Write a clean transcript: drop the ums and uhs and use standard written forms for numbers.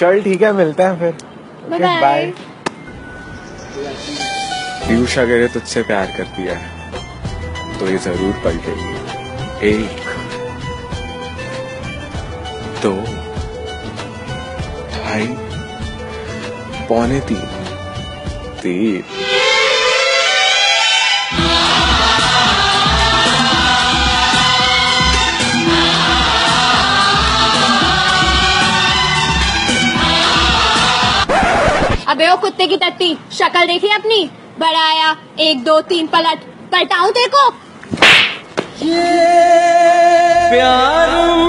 चल ठीक है, मिलते हैं फिर। बाय। पीयूषा अगर तुझसे प्यार करती है तो ये जरूर पलटेगी। 1 2 2.5 पौने 3 अबे ओ कुत्ते की टट्टी, शक्ल देखी अपनी? बड़ा आया 1 2 3 पलट, पलटाऊं तेरे को? प्यार